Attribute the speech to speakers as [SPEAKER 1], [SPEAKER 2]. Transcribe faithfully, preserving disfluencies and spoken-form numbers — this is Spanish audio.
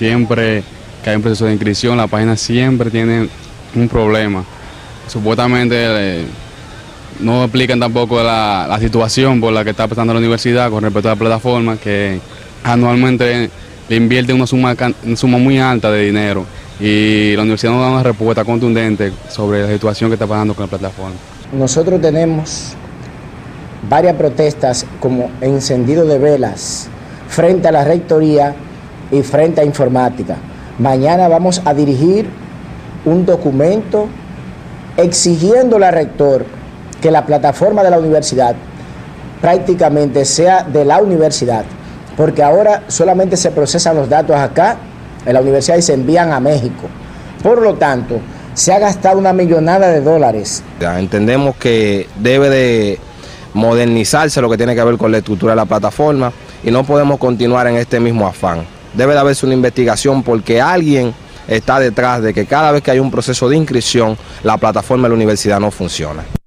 [SPEAKER 1] siempre que hay un proceso de inscripción, la página siempre tiene un problema. Supuestamente eh, no explican tampoco la, la situación por la que está pasando la universidad con respecto a la plataforma, que anualmente le invierte una suma, una suma muy alta de dinero y la universidad no da una respuesta contundente sobre la situación que está pasando con la plataforma.
[SPEAKER 2] Nosotros tenemos varias protestas como encendido de velas frente a la rectoría y frente a informática. Mañana vamos a dirigir un documento exigiéndole al rector que la plataforma de la universidad prácticamente sea de la universidad, porque ahora solamente se procesan los datos acá en la universidad y se envían a México. Por lo tanto, se ha gastado una millonada de dólares.
[SPEAKER 3] Entendemos que debe de modernizarse lo que tiene que ver con la estructura de la plataforma y no podemos continuar en este mismo afán. Debe de haberse una investigación porque alguien está detrás de que cada vez que hay un proceso de inscripción, la plataforma de la universidad no funciona.